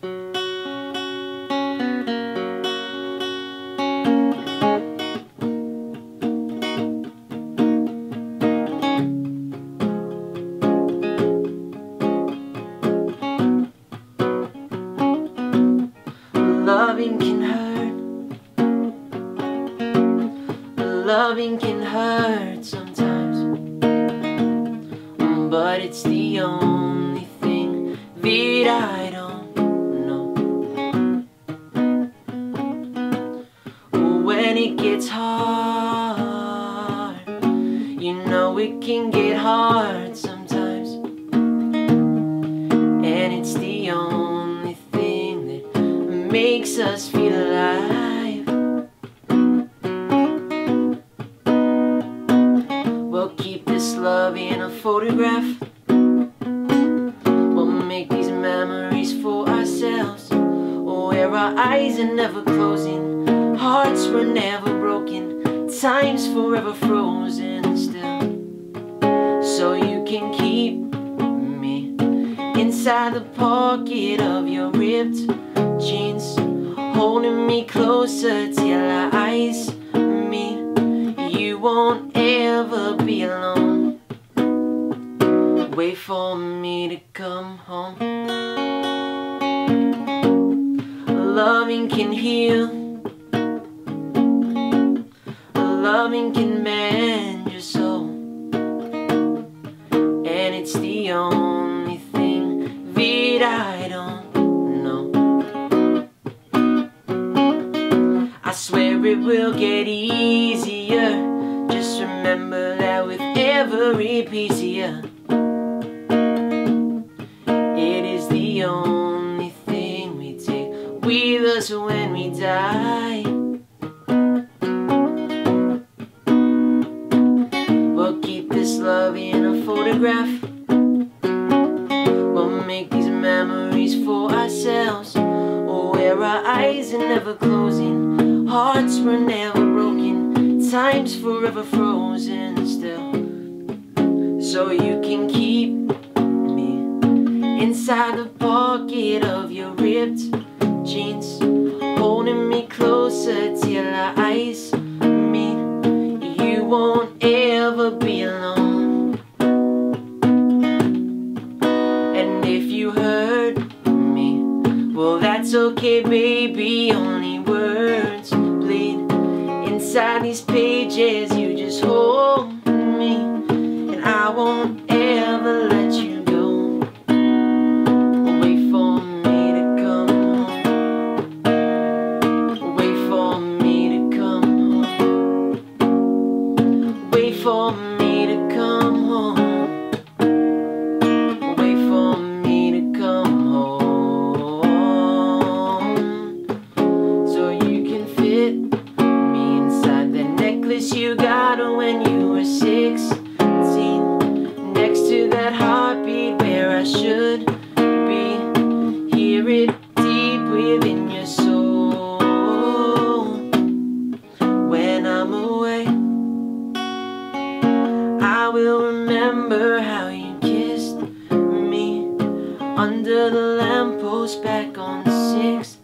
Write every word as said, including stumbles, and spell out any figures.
Loving can hurt. Loving can hurt sometimes, but it's the only thing that I don't know. When it gets hard, you know it can get hard sometimes, and it's the only thing that makes us feel alive. We'll keep this love in a photograph. We'll make these memories for ourselves, where our eyes are never closing, hearts were never broken, time's forever frozen still. So you can keep me inside the pocket of your ripped jeans, holding me closer till our eyes meet. You won't ever be alone. Wait for me to come home. Loving can heal. Loving can mend your soul, and it's the only thing that I don't know. I swear it will get easier. Just remember that with every piece of you, it is the only thing we take with us when we die. We'll keep this love in a photograph. We'll make these memories for ourselves, where our eyes are never closing, hearts were never broken, time's forever frozen still. So you can keep me inside the pocket of your ripped jeans, holding me closer till our eyes meet. You won't ever be alone. And if you hurt me, well, that's okay, baby. Only words bleed inside these pages. You just hold me, and I won't ever let you go. Wait for me to come home. Wait for me to come home. Wait for me to come home. Wait for me to come home, so you can fit me inside the necklace you got when you were sixteen, next to that heartbeat where I should be. Hear it deep within your soul. When I'm away, I will remember how you kissed me under the lamppost back on sixth